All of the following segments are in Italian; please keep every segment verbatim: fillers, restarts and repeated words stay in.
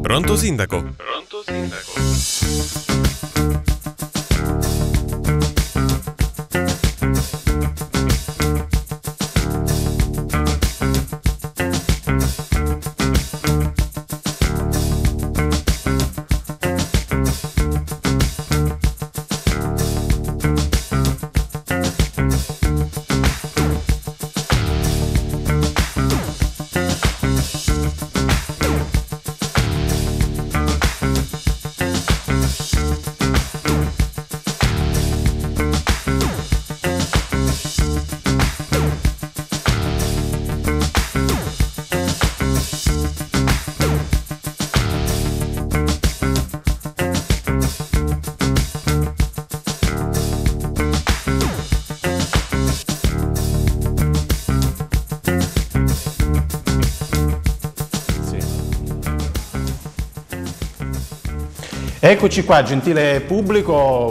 Pronto sindaco? Pronto sindaco? Eccoci qua, gentile pubblico,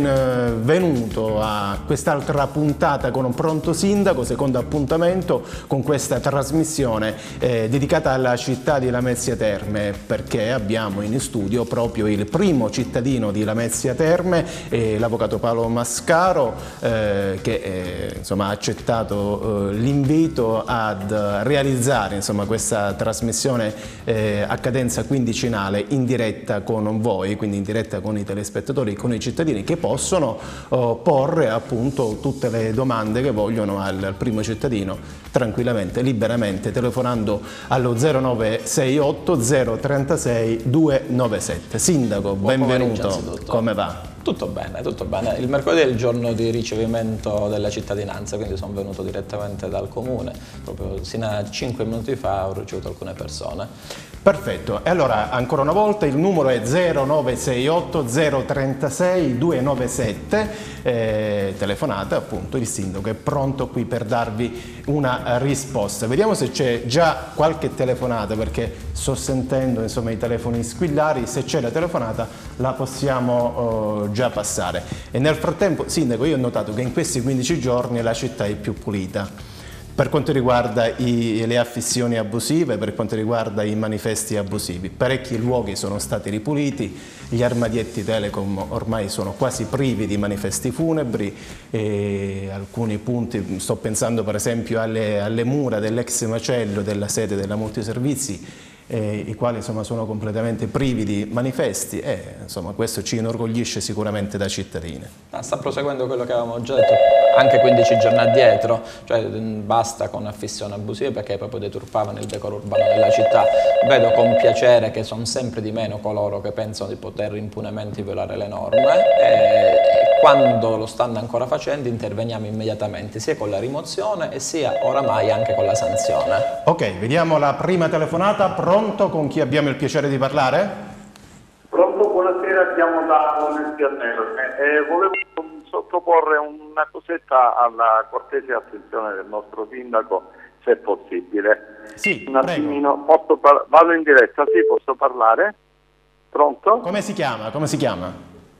benvenuto a quest'altra puntata con un Pronto Sindaco, secondo appuntamento con questa trasmissione eh, dedicata alla città di Lamezia Terme, perché abbiamo in studio proprio il primo cittadino di Lamezia Terme, eh, l'avvocato Paolo Mascaro, eh, che eh, insomma, ha accettato eh, l'invito ad realizzare insomma, questa trasmissione eh, a cadenza quindicinale in diretta con voi, quindi in diretta con i telespettatori e con i cittadini che possono oh, porre appunto tutte le domande che vogliono al, al primo cittadino tranquillamente, liberamente, telefonando allo zero nove sei otto zero tre sei due nove sette. Sindaco, Buon benvenuto, come va? Tutto bene, tutto bene. Il mercoledì è il giorno di ricevimento della cittadinanza, quindi sono venuto direttamente dal comune, proprio sino a cinque minuti fa ho ricevuto alcune persone. Perfetto, e allora ancora una volta il numero è zero nove sei otto zero tre sei due nove sette, eh, telefonate appunto, il sindaco è pronto qui per darvi una risposta. Vediamo se c'è già qualche telefonata, perché sto sentendo insomma i telefoni squillari. Se c'è la telefonata la possiamo uh, già passare. E nel frattempo, sindaco, io ho notato che in questi quindici giorni la città è più pulita. Per quanto riguarda i, le affissioni abusive, per quanto riguarda i manifesti abusivi, parecchi luoghi sono stati ripuliti, gli armadietti Telecom ormai sono quasi privi di manifesti funebri, e alcuni punti, sto pensando per esempio alle, alle mura dell'ex macello della sede della Multiservizi, Eh, i quali insomma, sono completamente privi di manifesti, e insomma, questo ci inorgoglisce sicuramente da cittadini. Ah, sta proseguendo quello che avevamo già detto anche quindici giorni addietro, cioè basta con affissioni abusive perché proprio deturpavano il decoro urbano della città. Vedo con piacere che sono sempre di meno coloro che pensano di poter impunemente violare le norme, e quando lo stanno ancora facendo interveniamo immediatamente sia con la rimozione e sia oramai anche con la sanzione. Ok, vediamo la prima telefonata. Pronto, con chi abbiamo il piacere di parlare? Pronto, buonasera, chiamo da Lamezia Terme. Eh, volevo sottoporre una cosetta alla cortese attenzione del nostro sindaco, se è possibile. Sì, un attimino, posso par- vado in diretta, sì, posso parlare? Pronto? Come si chiama? Come si chiama?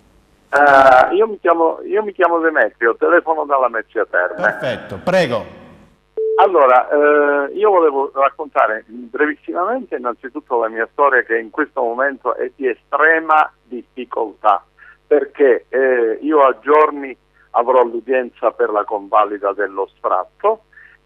Uh, io, mi chiamo, io mi chiamo Demetrio, telefono da Lamezia Terme. Perfetto, prego. Allora, eh, io volevo raccontare brevissimamente innanzitutto la mia storia, che in questo momento è di estrema difficoltà, perché eh, io a giorni avrò l'udienza per la convalida dello sfratto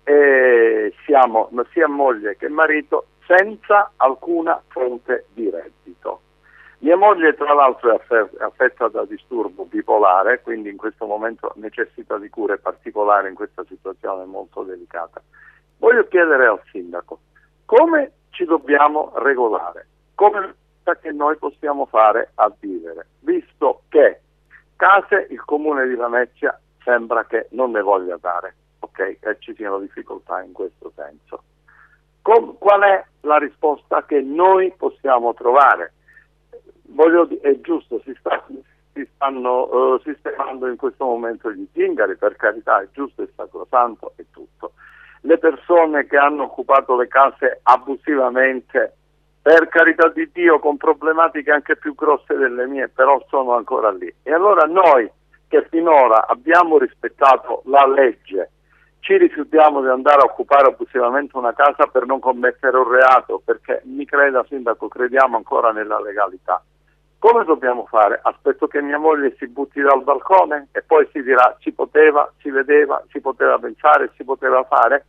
e siamo sia moglie che marito senza alcuna fonte di reddito. Mia moglie tra l'altro è affetta da disturbo bipolare, quindi in questo momento necessita di cure particolari in questa situazione molto delicata. Voglio chiedere al sindaco come ci dobbiamo regolare, come che noi possiamo fare a vivere, visto che case il comune di Lamezia sembra che non ne voglia dare, ok? E ci siano difficoltà in questo senso. Com- qual è la risposta che noi possiamo trovare? Voglio dire, è giusto, si, sta, si stanno uh, sistemando in questo momento gli zingari, per carità, è giusto, è sacrosanto e tutto. Le persone che hanno occupato le case abusivamente, per carità di Dio, con problematiche anche più grosse delle mie, però sono ancora lì. E allora noi, che finora abbiamo rispettato la legge, ci rifiutiamo di andare a occupare abusivamente una casa per non commettere un reato, perché mi creda sindaco, crediamo ancora nella legalità. Come dobbiamo fare? Aspetto che mia moglie si butti dal balcone e poi si dirà si poteva, si vedeva, si poteva pensare, si poteva fare?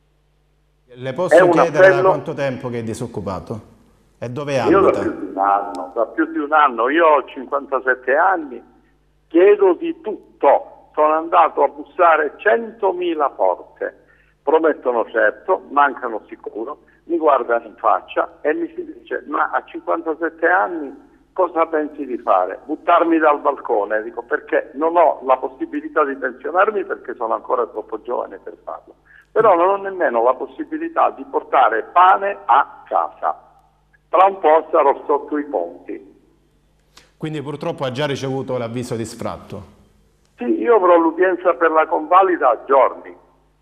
Le posso chiedere da quanto tempo che è disoccupato? E dove abita? Io da più di un anno, da più di un anno, io ho cinquantasette anni, chiedo di tutto, sono andato a bussare centomila porte, promettono certo, mancano sicuro, mi guardano in faccia e mi si dice ma a cinquantasette anni cosa pensi di fare? Buttarmi dal balcone? Dico perché non ho la possibilità di pensionarmi perché sono ancora troppo giovane per farlo, però non ho nemmeno la possibilità di portare pane a casa. Tra un po' sarò sotto i ponti. Quindi purtroppo ha già ricevuto l'avviso di sfratto? Sì, io avrò l'udienza per la convalida a giorni.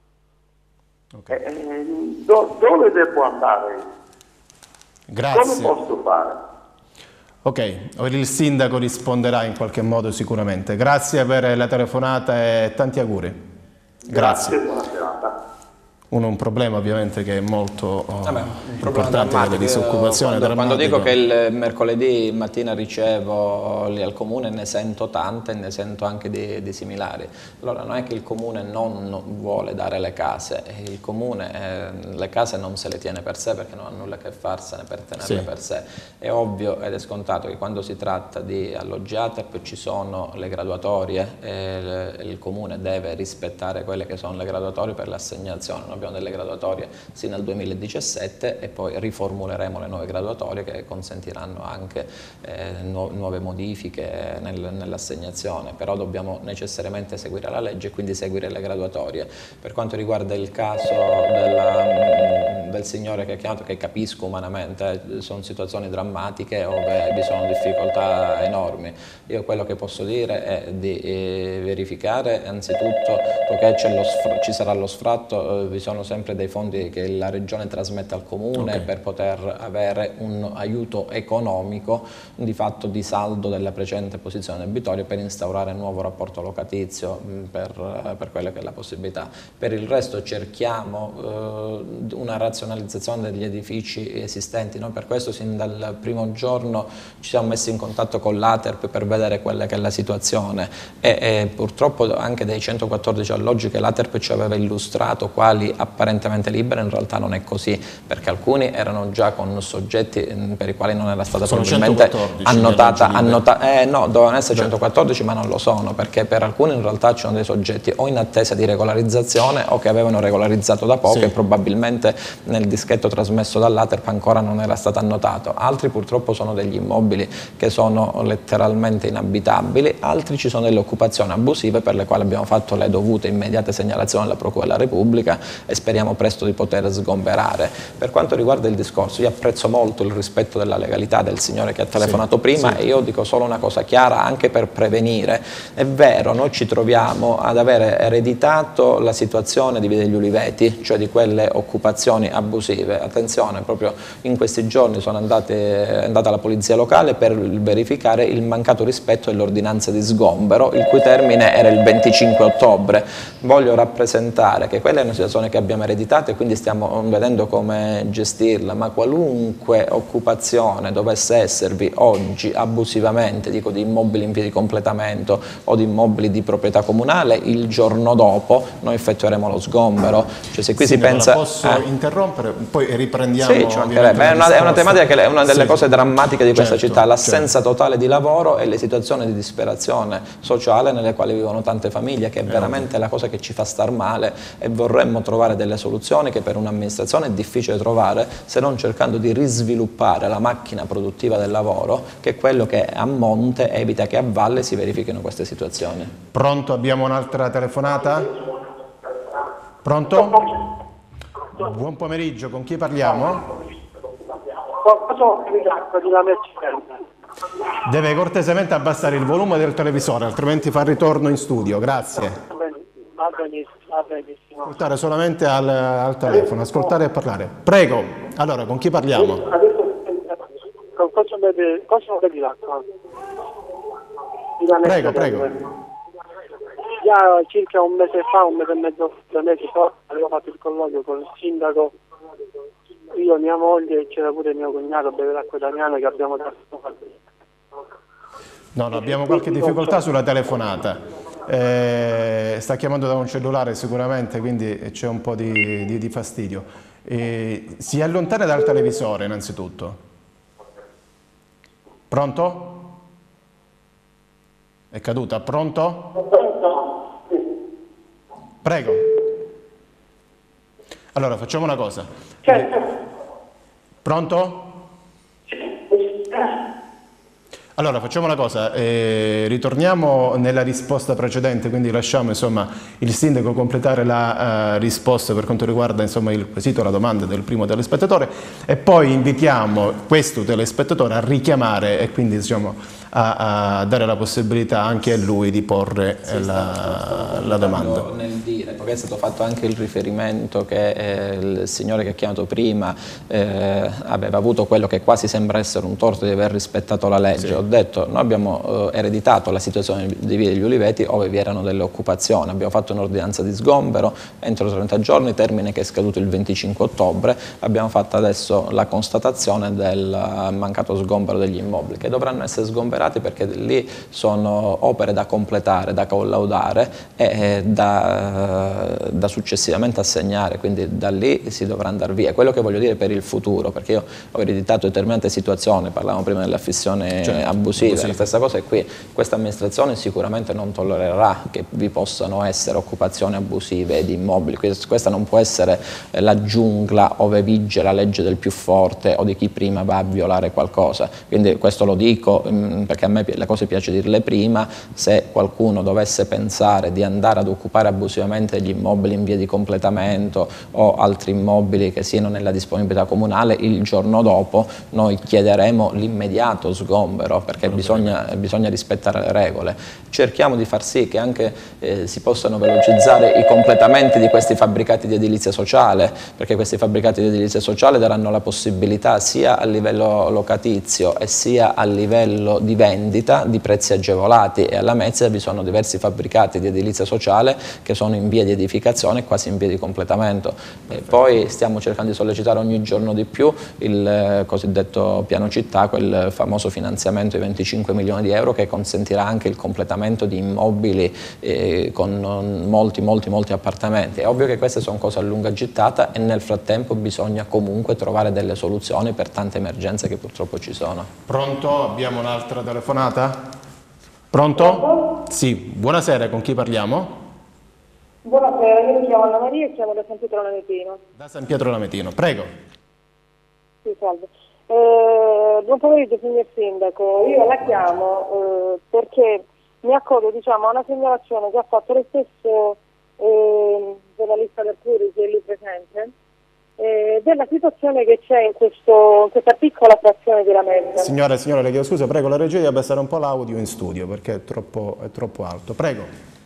Okay. Eh, do, dove devo andare? Grazie. Come posso fare? Ok, il sindaco risponderà in qualche modo sicuramente. Grazie per la telefonata e tanti auguri. Grazie. Grazie, buona serata. Uno, un problema ovviamente che è molto oh, Vabbè, un problema importante, la disoccupazione. Quando, quando dico che il mercoledì mattina ricevo lì al comune, ne sento tante e ne sento anche di, di similari. Allora non è che il comune non vuole dare le case, il comune eh, le case non se le tiene per sé perché non ha nulla a che farsene per tenerle sì. per sé. È ovvio ed è scontato che quando si tratta di alloggi A T E P ci sono le graduatorie e il comune deve rispettare quelle che sono le graduatorie per l'assegnazione. Abbiamo delle graduatorie sino al duemiladiciassette e poi riformuleremo le nuove graduatorie che consentiranno anche eh, nu nuove modifiche nel, nell'assegnazione, però dobbiamo necessariamente seguire la legge e quindi seguire le graduatorie. Per quanto riguarda il caso della, del signore che ha chiamato, che capisco umanamente, eh, sono situazioni drammatiche dove vi sono difficoltà enormi. Io quello che posso dire è di eh, verificare anzitutto, poiché ci sarà lo sfratto, eh, sono sempre dei fondi che la Regione trasmette al Comune okay. per poter avere un aiuto economico di fatto di saldo della precedente posizione debitoria per instaurare un nuovo rapporto locatizio per, per quella che è la possibilità. Per il resto cerchiamo eh, una razionalizzazione degli edifici esistenti, no? Per questo sin dal primo giorno ci siamo messi in contatto con l'A T E R P per vedere quella che è la situazione e, e purtroppo anche dei centoquattordici alloggi che l'A T E R P ci aveva illustrato quali apparentemente libere, in realtà non è così, perché alcuni erano già con soggetti per i quali non era stata sono probabilmente annotata, annota, eh, no, dovevano essere centoquattordici ma non lo sono, perché per alcuni in realtà ci sono dei soggetti o in attesa di regolarizzazione o che avevano regolarizzato da poco sì. e probabilmente nel dischetto trasmesso dall'A T E R P ancora non era stato annotato, altri purtroppo sono degli immobili che sono letteralmente inabitabili, altri ci sono delle occupazioni abusive per le quali abbiamo fatto le dovute immediate segnalazioni alla Procura della Repubblica e speriamo presto di poter sgomberare. Per quanto riguarda il discorso, io apprezzo molto il rispetto della legalità del signore che ha telefonato sì, prima sì. e io dico solo una cosa chiara anche per prevenire. È vero, noi ci troviamo ad avere ereditato la situazione di Via degli Uliveti, cioè di quelle occupazioni abusive. Attenzione, proprio in questi giorni sono andate, è andata la polizia locale per verificare il mancato rispetto dell'ordinanza di sgombero, il cui termine era il venticinque ottobre. Voglio rappresentare che quella è una situazione che abbiamo ereditato e quindi stiamo vedendo come gestirla, ma qualunque occupazione dovesse esservi oggi abusivamente, dico di immobili in via di completamento o di immobili di proprietà comunale, il giorno dopo noi effettueremo lo sgombero. Cioè se qui sì, si pensa... Posso eh, interrompere? Poi riprendiamo... Sì, ci mancherebbe. È una, è una tematica che è una delle sì. cose drammatiche di questa certo, città, l'assenza certo. totale di lavoro e le situazioni di disperazione sociale nelle quali vivono tante famiglie, che è veramente la cosa che ci fa star male e vorremmo trovare delle soluzioni che per un'amministrazione è difficile trovare, se non cercando di risviluppare la macchina produttiva del lavoro, che è quello che a monte evita che a valle si verifichino queste situazioni. Pronto? Abbiamo un'altra telefonata? Pronto? Buon pomeriggio, con chi parliamo? Deve cortesemente abbassare il volume del televisore, altrimenti fa ritorno in studio, grazie. Va benissimo, va benissimo. Ascoltare solamente al, al telefono, ascoltare e parlare. Prego, allora con chi parliamo? Adesso, con cosa beve, cosa beve l'acqua? Prego, prego. già circa un mese fa, un mese e mezzo, due mesi fa, avevo fatto il colloquio con il sindaco, io, mia moglie e c'era pure mio cognato, Beve l'acqua italiana, che abbiamo dato. No, no, abbiamo qualche difficoltà sulla telefonata. Eh, sta chiamando da un cellulare sicuramente, quindi c'è un po' di, di, di fastidio. Eh, si allontana dal televisore innanzitutto. Pronto? È caduta? Pronto? Prego. Allora, facciamo una cosa. Eh, pronto? Allora, facciamo una cosa, eh, ritorniamo nella risposta precedente, quindi lasciamo insomma, il sindaco completare la uh, risposta per quanto riguarda insomma, il quesito, la domanda del primo telespettatore e poi invitiamo questo telespettatore a richiamare e quindi diciamo, a, a dare la possibilità anche a lui di porre sì, la, la domanda. Nel dire, perché è stato fatto anche il riferimento che eh, il signore che ha chiamato prima eh, aveva avuto quello che quasi sembra essere un torto di aver rispettato la legge. Sì. Ho detto, noi abbiamo eh, ereditato la situazione di Via degli Uliveti dove vi erano delle occupazioni, abbiamo fatto un'ordinanza di sgombero entro trenta giorni, termine che è scaduto il venticinque ottobre, abbiamo fatto adesso la constatazione del mancato sgombero degli immobili che dovranno essere sgomberati perché lì sono opere da completare, da collaudare e da, da successivamente assegnare, quindi da lì si dovrà andare via. Quello che voglio dire per il futuro, perché io ho ereditato determinate situazioni, parlavamo prima dell'affissione cioè, abusiva, abusiva, la stessa cosa è qui, questa amministrazione sicuramente non tollererà che vi possano essere occupazioni abusive di immobili, questa non può essere la giungla ove vige la legge del più forte o di chi prima va a violare qualcosa, quindi questo lo dico mh, perché a me le cose piace dirle prima. Se qualcuno dovesse pensare di andare ad occupare abusivamente gli immobili in via di completamento o altri immobili che siano nella disponibilità comunale, il giorno dopo noi chiederemo l'immediato sgombero perché bisogna, bisogna rispettare le regole. Cerchiamo di far sì che anche eh, si possano velocizzare i completamenti di questi fabbricati di edilizia sociale, perché questi fabbricati di edilizia sociale daranno la possibilità sia a livello locatizio e sia a livello di vendita di prezzi agevolati, e alla Mezza vi sono diversi fabbricati di edilizia sociale che sono in via di edificazione e quasi in via di completamento. E poi stiamo cercando di sollecitare ogni giorno di più il eh, cosiddetto piano città, quel famoso finanziamento di venticinque milioni di euro che consentirà anche il completamento di immobili eh, con molti molti molti appartamenti. È ovvio che queste sono cose a lunga gittata e nel frattempo bisogna comunque trovare delle soluzioni per tante emergenze che purtroppo ci sono. Pronto? Abbiamo un'altra telefonata? Pronto? Pronto? Sì, buonasera, con chi parliamo? Buonasera, io mi chiamo Anna Maria e chiamo da San Pietro Lametino. Da San Pietro Lametino, prego. Sì, salve. Eh, buon pomeriggio signor Sindaco, io la chiamo eh, perché mi accodo diciamo, a una segnalazione che ha fatto lo stesso eh, giornalista del Pluri che è lì presente, eh, della situazione che c'è in, questo, in questa piccola frazione di Lamezia. Signora, signora, le chiedo scusa, prego la regia di abbassare un po' l'audio in studio perché è troppo, è troppo alto. Prego.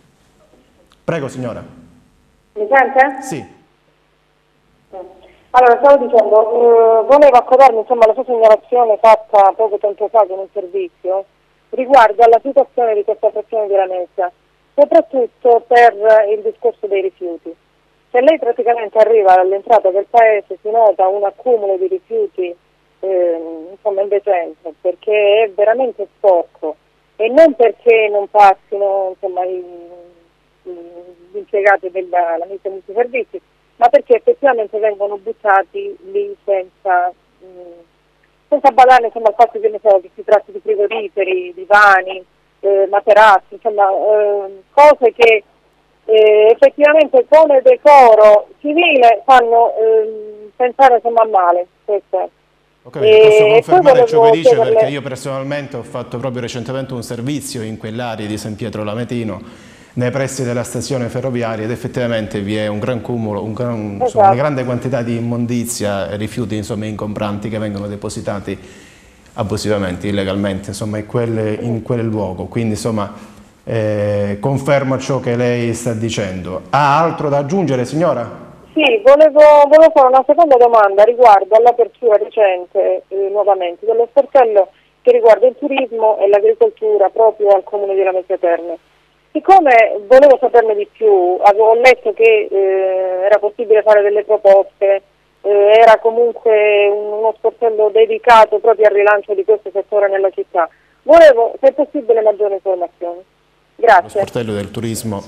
Prego signora. Mi sente? Sì. Allora, stavo dicendo, eh, volevo accodarmi insomma alla sua segnalazione fatta poco tempo fa con un servizio riguardo alla situazione di questa frazione di Lamezia, soprattutto per il discorso dei rifiuti. Se lei praticamente arriva all'entrata del paese si nota un accumulo di rifiuti eh, insomma indecente, perché è veramente sporco e non perché non passino insomma i, gli impiegati della Lamezia Multiservizi, ma perché effettivamente vengono buttati lì senza, mh, senza badare insomma, al fatto che, ne so, che si tratti di frigoriferi, divani, eh, materassi, insomma eh, cose che eh, effettivamente come decoro civile fanno eh, pensare insomma, a male. Questo. Ok, posso confermare ciò che dice chiederle... perché io personalmente ho fatto proprio recentemente un servizio in quell'area di San Pietro Lametino nei pressi della stazione ferroviaria ed effettivamente vi è un gran cumulo, un gran, esatto. insomma, una grande quantità di immondizia e rifiuti insomma, ingombranti che vengono depositati abusivamente, illegalmente insomma, in, quelle, in quel luogo. Quindi insomma eh, confermo ciò che lei sta dicendo. Ha altro da aggiungere signora? Sì, volevo, volevo fare una seconda domanda riguardo all'apertura recente eh, nuovamente dello sportello che riguarda il turismo e l'agricoltura proprio al comune di Lamezia Terme. Siccome volevo saperne di più, avevo letto che eh, era possibile fare delle proposte, eh, era comunque uno sportello dedicato proprio al rilancio di questo settore nella città. Volevo, se è possibile, maggiori informazioni. Grazie. Lo sportello del turismo.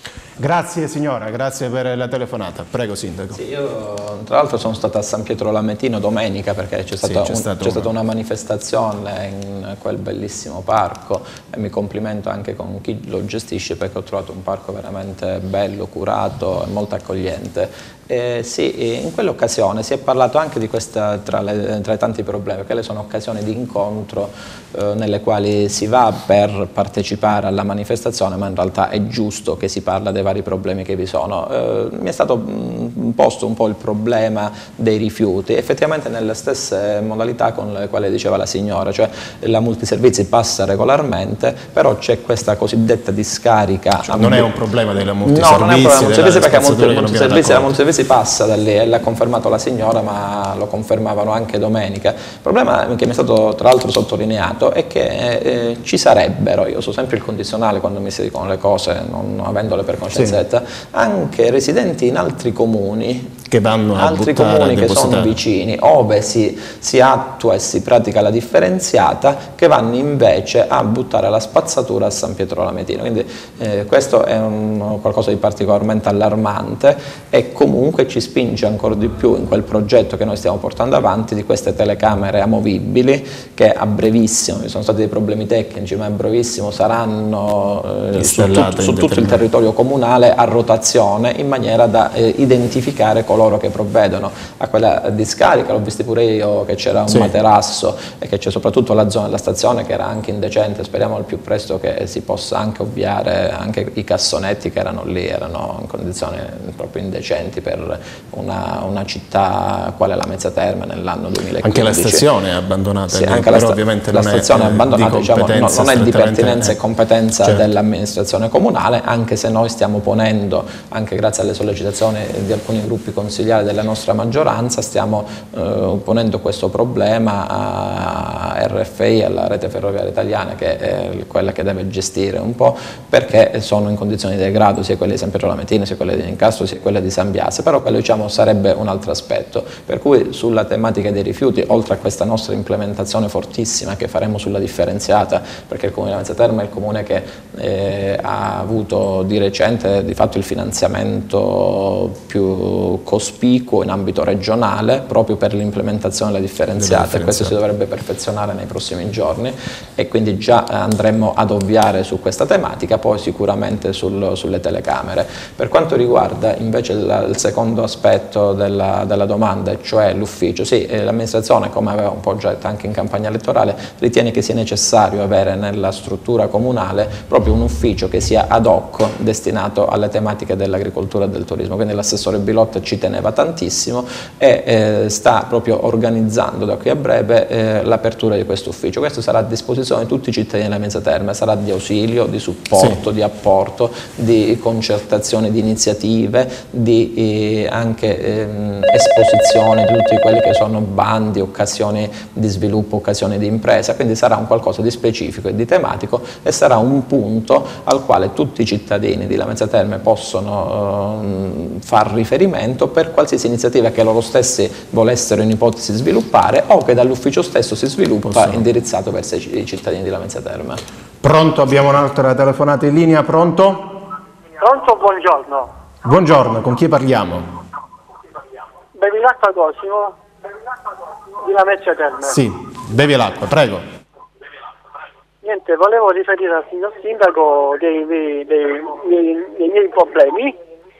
Grazie signora, grazie per la telefonata. Prego Sindaco. Sì, io tra l'altro sono stata a San Pietro Lametino domenica perché c'è stata, sì, un, un, stata una manifestazione in quel bellissimo parco e mi complimento anche con chi lo gestisce perché ho trovato un parco veramente bello, curato e molto accogliente. Eh, sì, in quell'occasione si è parlato anche di questa, tra, le, tra i tanti problemi, perché le sono occasioni di incontro eh, nelle quali si va per partecipare alla manifestazione, ma in realtà è giusto che si parla dei vari problemi che vi sono. Eh, mi è stato mh, posto un po' il problema dei rifiuti, effettivamente nelle stesse modalità con le quali diceva la signora, cioè la multiservizi passa regolarmente, però c'è questa cosiddetta discarica. Cioè, non è un problema della multiservizi? No, non è un problema della multiservizi perché multi, multiservizi, la multiservizi si passa da lì e l'ha confermato la signora, ma lo confermavano anche domenica. Il problema che mi è stato tra l'altro sottolineato è che eh, ci sarebbero, io so sempre il condizionale quando mi si dicono le cose non avendole per conoscenza, sì, anche residenti in altri comuni che vanno a altri buttare, comuni che sono vicini, ove si, si attua e si pratica la differenziata, che vanno invece a buttare la spazzatura a San Pietro Lametino. Quindi eh, questo è un, qualcosa di particolarmente allarmante e comunque ci spinge ancora di più in quel progetto che noi stiamo portando avanti di queste telecamere amovibili che a brevissimo, ci sono stati dei problemi tecnici, ma a brevissimo saranno eh, su, tut, su tutto il territorio comunale a rotazione in maniera da eh, identificare coloro che provvedono a quella discarica. L'ho visto pure io che c'era un sì. materasso e che c'è soprattutto la zona della stazione che era anche indecente. Speriamo al più presto che si possa anche ovviare anche i cassonetti che erano lì, erano in condizioni proprio indecenti per una, una città quale la Mezza Terme nell'anno duemilaquindici. Anche la stazione è abbandonata, sì, lì, anche la, sta ovviamente la non stazione è, è abbandonata, diciamo, no, non è di pertinenza e competenza certo. dell'amministrazione comunale, anche se noi stiamo ponendo, anche grazie alle sollecitazioni di alcuni gruppi consigliari della nostra maggioranza, stiamo eh, ponendo questo problema a R F I, alla rete ferroviaria italiana, che è quella che deve gestire un po', perché sono in condizioni di degrado sia quelle di San Pietro Lametino, sia quelle di Nicastro, sia quelle di San Biase, però quello diciamo sarebbe un altro aspetto, per cui sulla tematica dei rifiuti, oltre a questa nostra implementazione fortissima che faremo sulla differenziata, perché il Comune di Mezza Terme è il comune che eh, ha avuto di recente di fatto il finanziamento più cospicuo in ambito regionale proprio per l'implementazione della differenziata, e questo si dovrebbe perfezionare nei prossimi giorni e quindi già andremo ad ovviare su questa tematica, poi sicuramente sul, sulle telecamere. Per quanto riguarda invece il, il secondo aspetto della, della domanda, cioè l'ufficio, sì, l'amministrazione, come aveva un po' già detto anche in campagna elettorale, ritiene che sia necessario avere nella struttura comunale proprio un ufficio che sia ad hoc destinato alle tematiche dell'agricoltura e del turismo, quindi l'assessore Bilotta ci teneva tantissimo e eh, sta proprio organizzando da qui a breve eh, l'apertura di questo ufficio. Questo sarà a disposizione di tutti i cittadini della Mezza Terme, sarà di ausilio, di supporto, sì. di apporto, di concertazione di iniziative, di eh, anche ehm, esposizione di tutti quelli che sono bandi, occasioni di sviluppo, occasioni di impresa, quindi sarà un qualcosa di specifico e di tematico e sarà un punto al quale tutti i cittadini di La Mezza Terme possono ehm, far riferimento per qualsiasi iniziativa che loro stessi volessero in ipotesi sviluppare o che dall'ufficio stesso si sviluppa Posso. indirizzato verso i cittadini di La Mezza Terme. Pronto, abbiamo un'altra telefonata in linea, pronto? Pronto, buongiorno. Buongiorno, con chi parliamo? Bevi l'acqua Cosimo di La Mezza Terme. Sì, bevi l'acqua, prego. Niente, volevo riferire al signor Sindaco dei, dei, dei, dei, dei miei problemi.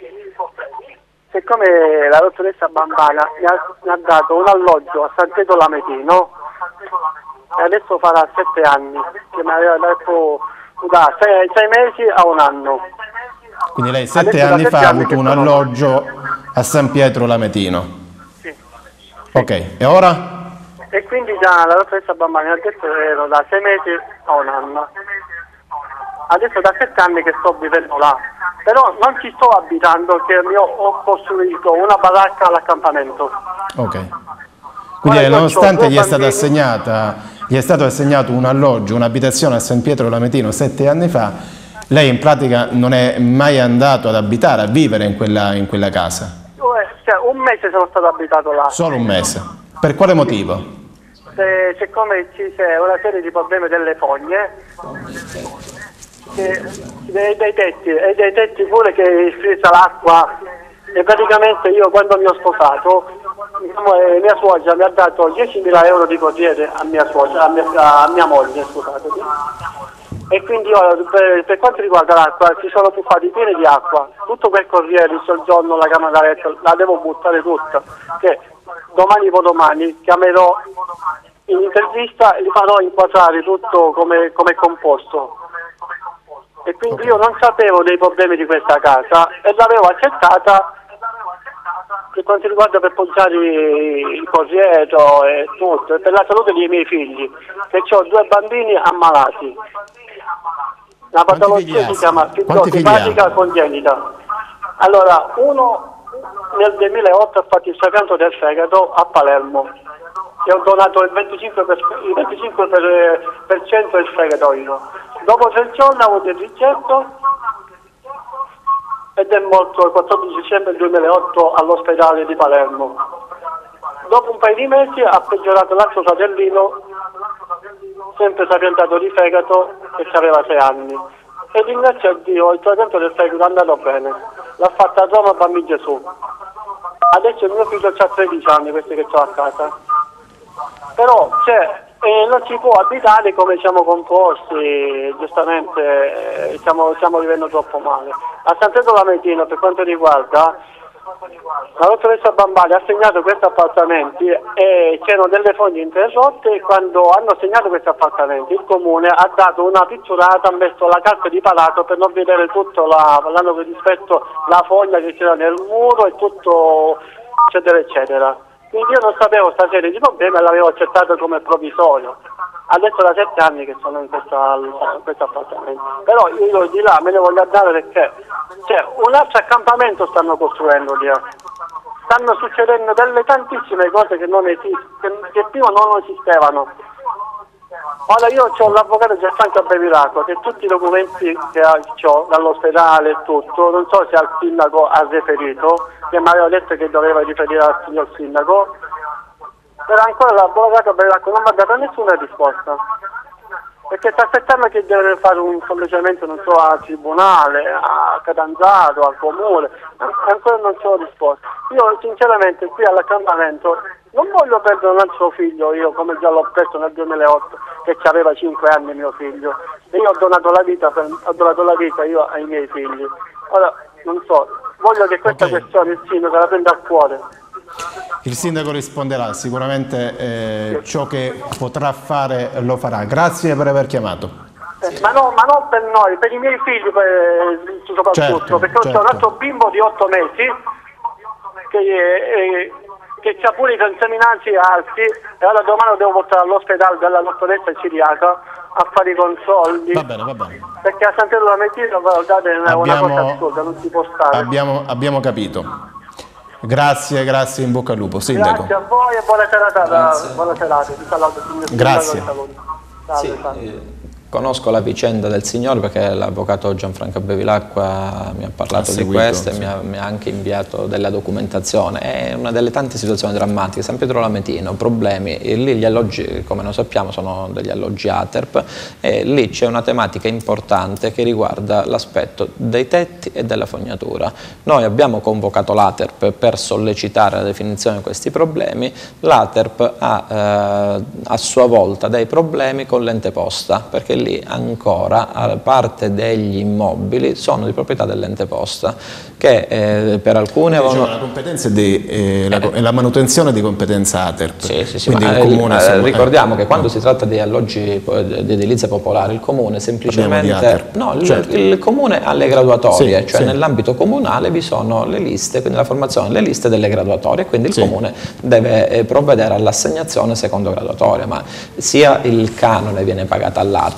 Siccome la dottoressa Bambana mi ha, mi ha dato un alloggio a San Pietro Lametino e adesso farà sette anni, che mi aveva dato da sei, sei mesi a un anno. Quindi lei sette adesso anni fa ha avuto un alloggio a San Pietro Lametino? Sì. Ok, e ora? E quindi già la dottoressa Bambani ha detto che ero da sei mesi a un anno. Adesso da sette anni che sto vivendo là, però non ci sto abitando, che io ho costruito una baracca all'accampamento. Ok. Quindi Ora, nonostante gli è stata assegnata, gli è stato assegnato un alloggio, un'abitazione a San Pietro Lametino sette anni fa, Lei in pratica non è mai andato ad abitare, a vivere in quella, in quella casa? Cioè, un mese sono stato abitato là. Solo un mese? Per quale motivo? Se, siccome ci c'è una serie di problemi delle fogne, che, dei, dei tetti, e dei tetti pure che è iscritta l'acqua, e praticamente io quando mi ho sposato, diciamo, eh, mia suocera mi ha dato diecimila euro di corriere a mia suocera, a mia, a mia moglie, scusate. E quindi io, per, per quanto riguarda l'acqua, ci sono tuffati pieni di acqua, tutto quel corriere, il soggiorno, la camera da letto, la devo buttare tutta, che domani o domani chiamerò in intervista e li farò inquadrare tutto come, come composto. E quindi io non sapevo dei problemi di questa casa e l'avevo accettata per quanto riguarda per poggiare il corriere e tutto, e per la salute dei miei figli, che ho due bambini ammalati. La patologia si chiama fibromialgia congenita. Allora, uno nel duemilaotto ha fatto il trapianto del fegato a Palermo e ho donato il venticinque per cento, il venticinque per cento del fegato io. Dopo tre giorni ho avuto il rigetto ed è morto il quattordici dicembre duemilaotto all'ospedale di Palermo. Dopo un paio di mesi ha peggiorato l'altro fratellino, sempre trapiantato di fegato, che aveva sei anni. E ringrazio a Dio, il trapianto del fegato è andato bene. L'ha fatta a Roma Bambini Gesù. Adesso il mio figlio ha tredici anni, questi che ho a casa. Però, cioè, eh, non si può abitare come siamo composti, giustamente eh, stiamo, stiamo vivendo troppo male. A San Pietro Lamentino, per quanto riguarda, la dottoressa Bambali ha assegnato questi appartamenti e c'erano delle fogne interrotte, e quando hanno assegnato questi appartamenti il comune ha dato una pitturata, ha messo la carta di palato per non vedere tutto, la, l'hanno rispetto la foglia che c'era nel muro e tutto eccetera eccetera. Quindi io non sapevo questa serie di problemi e l'avevo accettato come provvisorio. Adesso da sette anni che sono in questo appartamento. Però io di là me ne voglio andare perché cioè, un altro accampamento stanno costruendo lì. Stanno succedendo delle tantissime cose che non esistono, che, che prima non esistevano. Ora io ho l'avvocato Gianfranco Bevilacqua che tutti i documenti che ho dall'ospedale e tutto, non so se al sindaco ha riferito, che mi aveva detto che doveva riferire al signor sindaco, però ancora l'avvocato Bevilacqua non mi ha dato nessuna risposta, perché sta aspettando che deve fare un semplicemente, non so, al tribunale, a Catanzaro, al comune, ancora non c'ho risposta. Io sinceramente qui all'accampamento non voglio perdere un altro figlio, io come già l'ho perso nel duemilaotto, che aveva cinque anni mio figlio, e io ho donato la vita, per, ho donato la vita io ai miei figli. Ora, non so, voglio che questa okay. questione il sindaco la prenda a cuore. Il sindaco risponderà, sicuramente eh, ciò che potrà fare lo farà. Grazie per aver chiamato. Eh, ma, no, ma non per noi, per i miei figli per, soprattutto, certo, perché certo. C'è un altro bimbo di otto mesi che, eh, che ha pure i contaminanti alti e allora domani lo devo portare all'ospedale della dottoressa ciliaca a fare i controlli. Va bene, va bene. Perché a San Pietro Lamentino guardate è una abbiamo, cosa assurda, non si può stare. Abbiamo, abbiamo capito. Grazie, grazie, in bocca al lupo, sindaco. Grazie a voi e buona serata, buona serata. Grazie. Sì, eh, conosco la vicenda del signore perché l'avvocato Gianfranco Bevilacqua mi ha parlato ha di questo sì. e mi ha, mi ha anche inviato della documentazione. È una delle tante situazioni drammatiche. San Pietro Lamentino, problemi, e lì gli alloggi, come noi sappiamo, sono degli alloggi A T E R P e lì c'è una tematica importante che riguarda l'aspetto dei tetti e della fognatura. Noi abbiamo convocato l'A T E R P per sollecitare la definizione di questi problemi. L'A T E R P ha eh, a sua volta dei problemi con l'ente posta, perché lì ancora parte degli immobili sono di proprietà dell'ente posta che eh, per alcune diciamo, la competenza di, eh, la, eh. la manutenzione di competenza A T E R P. Sì, sì, sì, ma, il comune, eh, ricordiamo eh. che quando si tratta di alloggi di edilizia popolare il comune semplicemente no, il, certo. il comune ha le graduatorie, sì, cioè sì. nell'ambito comunale vi sono le liste, quindi la formazione le liste delle graduatorie, quindi il sì. comune deve provvedere all'assegnazione secondo graduatoria, ma sia il canone viene pagato all'A T E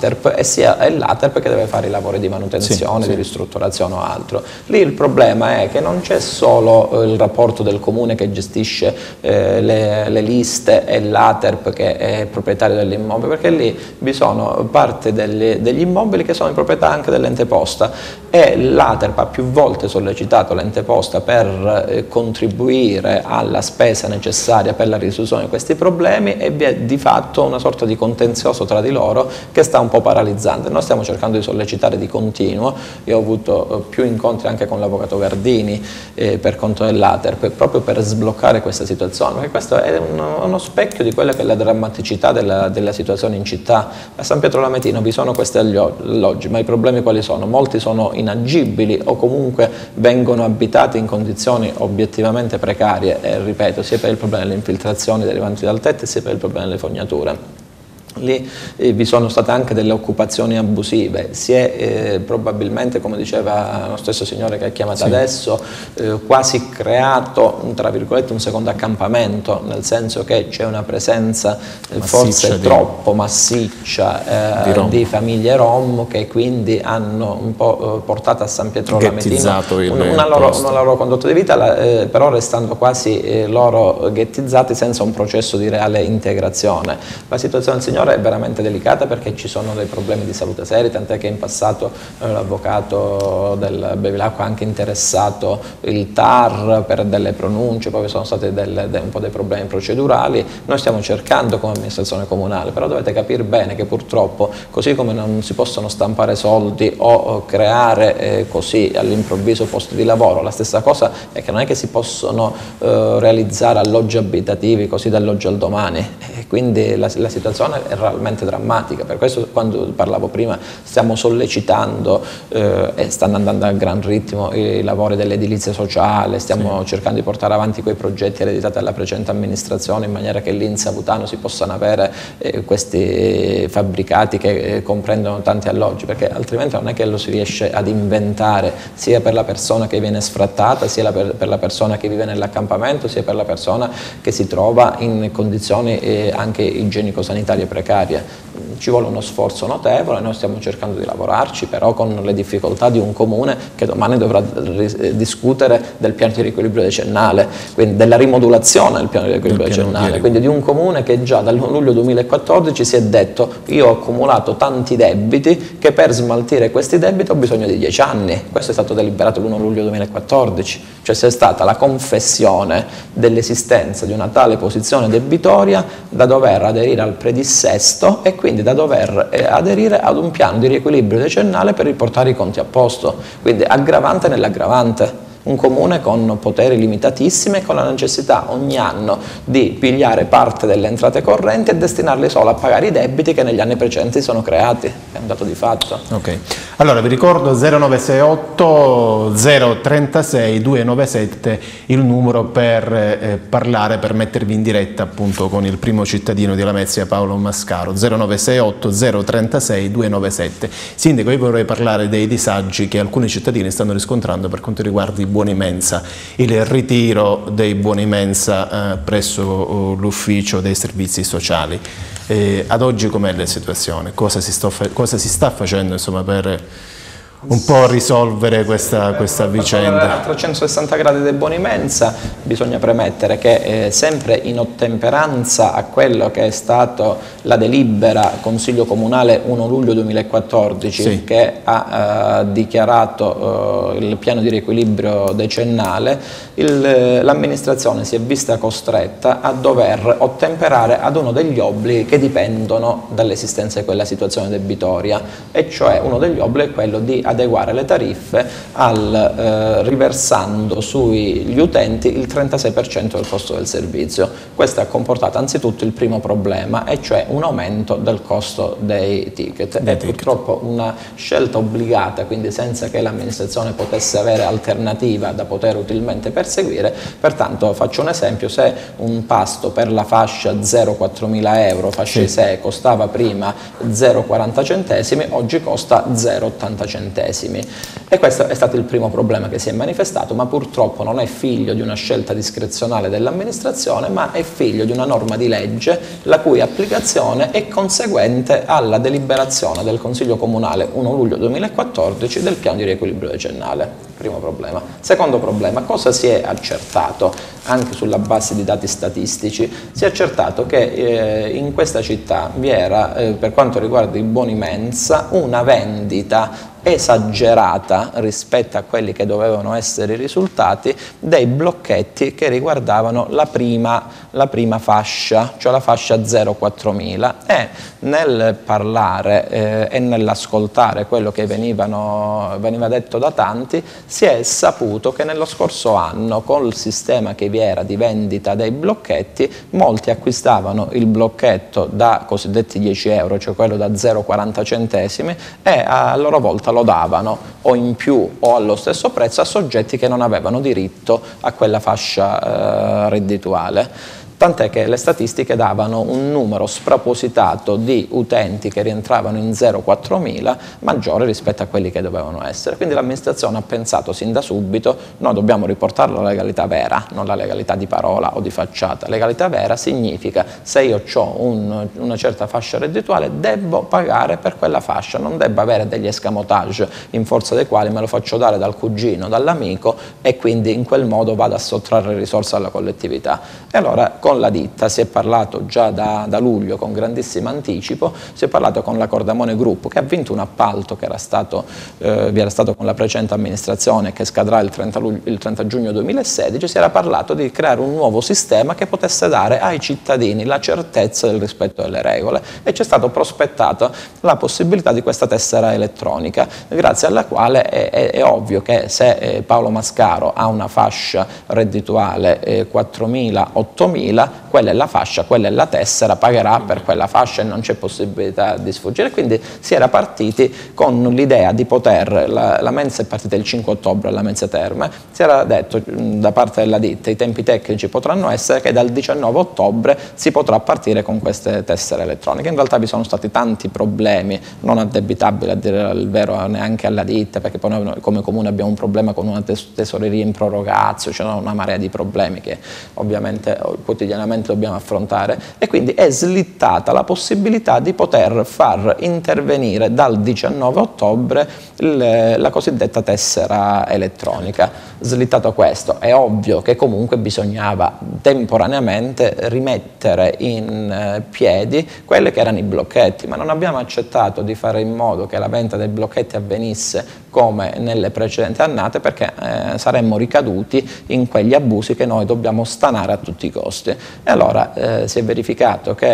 l'Aterp e sia è l'Aterp che deve fare i lavori di manutenzione, sì, di sì. ristrutturazione o altro. Lì il problema è che non c'è solo eh, il rapporto del comune che gestisce eh, le, le liste e l'Aterp che è proprietario dell'immobile, perché lì vi sono parte degli, degli immobili che sono in proprietà anche dell'ente posta e l'Aterp ha più volte sollecitato l'ente posta per eh, contribuire alla spesa necessaria per la risoluzione di questi problemi e vi è di fatto una sorta di contenzioso tra di loro che sta un po' paralizzante. Noi stiamo cercando di sollecitare di continuo, io ho avuto eh, più incontri anche con l'avvocato Gardini eh, per conto dell'Aterp proprio per sbloccare questa situazione, perché questo è uno, uno specchio di quella che è la drammaticità della, della situazione in città. A San Pietro Lametino vi sono questi alloggi, ma i problemi quali sono? Molti sono inagibili o comunque vengono abitati in condizioni obiettivamente precarie, e ripeto, sia per il problema delle infiltrazioni derivanti dal tetto sia per il problema delle fognature. Lì eh, vi sono state anche delle occupazioni abusive, si è eh, probabilmente, come diceva lo stesso signore che ha chiamato, sì, adesso, eh, quasi creato tra virgolette un secondo accampamento, nel senso che c'è una presenza eh, forse di... troppo massiccia eh, di, di famiglie rom che quindi hanno un po' eh, portato a San Pietro Lametino una, una, loro, una loro condotta di vita, la, eh, però restando quasi eh, loro ghettizzati senza un processo di reale integrazione. La situazione del signore è veramente delicata perché ci sono dei problemi di salute seri, tant'è che in passato eh, l'avvocato del Bevilacqua ha anche interessato il T A R per delle pronunce, poi sono stati delle, de, un po' dei problemi procedurali. Noi stiamo cercando come amministrazione comunale, però dovete capire bene che purtroppo, così come non si possono stampare soldi o, o creare eh, così all'improvviso posti di lavoro, la stessa cosa è che non è che si possono eh, realizzare alloggi abitativi così dall'oggi al domani, e quindi la, la situazione è realmente drammatica. Per questo, quando parlavo prima, stiamo sollecitando eh, e stanno andando a gran ritmo i lavori dell'edilizia sociale, stiamo, sì, cercando di portare avanti quei progetti ereditati dalla precedente amministrazione in maniera che lì in Savutano si possano avere eh, questi fabbricati che eh, comprendono tanti alloggi, perché altrimenti non è che lo si riesce ad inventare sia per la persona che viene sfrattata, sia la per, per la persona che vive nell'accampamento, sia per la persona che si trova in condizioni eh, anche igienico-sanitarie precarie. Ci vuole uno sforzo notevole, noi stiamo cercando di lavorarci, però con le difficoltà di un comune che domani dovrà discutere del piano di riequilibrio decennale, quindi della rimodulazione del piano di riequilibrio decennale, quindi di un comune che già dal luglio duemilaquattordici si è detto: io ho accumulato tanti debiti che per smaltire questi debiti ho bisogno di dieci anni. Questo è stato deliberato l'primo luglio duemilaquattordici, cioè c'è stata la confessione dell'esistenza di una tale posizione debitoria da dover aderire al predissesto e quindi da dover eh, aderire ad un piano di riequilibrio decennale per riportare i conti a posto, quindi aggravante nell'aggravante. Un comune con poteri limitatissimi e con la necessità ogni anno di pigliare parte delle entrate correnti e destinarle solo a pagare i debiti che negli anni precedenti sono creati, è un dato di fatto. Ok, allora vi ricordo zero nove sei otto zero trentasei duecentonovantasette il numero per eh, parlare, per mettervi in diretta appunto con il primo cittadino di Lamezia, Paolo Mascaro. Zero nove sei otto zero trentasei duecentonovantasette. Sindaco, io vorrei parlare dei disagi che alcuni cittadini stanno riscontrando per quanto riguarda i buoni mensa, il ritiro dei buoni mensa eh, presso l'ufficio dei servizi sociali. Eh, ad oggi com'è la situazione? Cosa si, sto, cosa si sta facendo, insomma, per un po' risolvere questa, questa vicenda? A trecentosessanta gradi dei buoni mensa bisogna premettere che eh, sempre in ottemperanza a quello che è stato la delibera Consiglio Comunale primo luglio duemilaquattordici, sì, che ha eh, dichiarato eh, il piano di riequilibrio decennale, l'amministrazione si è vista costretta a dover ottemperare ad uno degli obblighi che dipendono dall'esistenza di quella situazione debitoria, e cioè uno degli obblighi è quello di adeguare le tariffe al, eh, riversando sugli utenti il trentasei per cento del costo del servizio. Questo ha comportato anzitutto il primo problema, e cioè un aumento del costo dei ticket. È purtroppo una scelta obbligata, quindi senza che l'amministrazione potesse avere alternativa da poter utilmente perseguire. Pertanto faccio un esempio: se un pasto per la fascia zero virgola quattromila euro, fascia I S E E, costava prima zero virgola quaranta centesimi, oggi costa zero virgola ottanta centesimi. centesimi. E questo è stato il primo problema che si è manifestato, ma purtroppo non è figlio di una scelta discrezionale dell'amministrazione, ma è figlio di una norma di legge la cui applicazione è conseguente alla deliberazione del Consiglio Comunale primo luglio duemilaquattordici del piano di riequilibrio decennale. Primo problema. Secondo problema, cosa si è accertato anche sulla base di dati statistici? Si è accertato che eh, in questa città vi era, eh, per quanto riguarda i buoni mensa, una vendita esagerata rispetto a quelli che dovevano essere i risultati dei blocchetti che riguardavano la prima, la prima fascia, cioè la fascia zero quattromila, e nel parlare eh, e nell'ascoltare quello che venivano, veniva detto da tanti, si è saputo che nello scorso anno, col sistema che vi era di vendita dei blocchetti, molti acquistavano il blocchetto da cosiddetti dieci euro, cioè quello da zero virgola quaranta centesimi, e a loro volta lo davano o in più o allo stesso prezzo a soggetti che non avevano diritto a quella fascia eh, reddituale. Tant'è che le statistiche davano un numero spropositato di utenti che rientravano in zero virgola quattromila maggiore rispetto a quelli che dovevano essere. Quindi l'amministrazione ha pensato sin da subito: noi dobbiamo riportare la legalità vera, non la legalità di parola o di facciata. Legalità vera significa: se io ho un, una certa fascia reddituale, devo pagare per quella fascia, non devo avere degli escamotage in forza dei quali me lo faccio dare dal cugino, dall'amico, e quindi in quel modo vado a sottrarre risorse alla collettività. E allora con la ditta si è parlato già da, da luglio con grandissimo anticipo, si è parlato con la Cordamone Group, che ha vinto un appalto che era stato, eh, vi era stato con la precedente amministrazione, che scadrà il trenta, luglio, il trenta giugno duemilasedici. Si era parlato di creare un nuovo sistema che potesse dare ai cittadini la certezza del rispetto delle regole, e c'è stata prospettata la possibilità di questa tessera elettronica, grazie alla quale è, è, è ovvio che se eh, Paolo Mascaro ha una fascia reddituale eh, quattromila ottomila, quella è la fascia, quella è la tessera, pagherà per quella fascia e non c'è possibilità di sfuggire. Quindi si era partiti con l'idea di poter, la, la mensa è partita il cinque ottobre, la mensa Terme, si era detto da parte della ditta: i tempi tecnici potranno essere che dal diciannove ottobre si potrà partire con queste tessere elettroniche. In realtà vi sono stati tanti problemi, non addebitabili a dire il vero neanche alla ditta, perché poi noi come comune abbiamo un problema con una tes tesoreria in prorogazio, c'è una marea di problemi che ovviamente quotidianamente dobbiamo affrontare, e quindi è slittata la possibilità di poter far intervenire dal diciannove ottobre il, la cosiddetta tessera elettronica. Slittato questo, è ovvio che comunque bisognava temporaneamente rimettere in eh, piedi quelli che erano i blocchetti, ma non abbiamo accettato di fare in modo che la vendita dei blocchetti avvenisse come nelle precedenti annate, perché eh, saremmo ricaduti in quegli abusi che noi dobbiamo stanare a tutti i costi. E allora eh, si è verificato che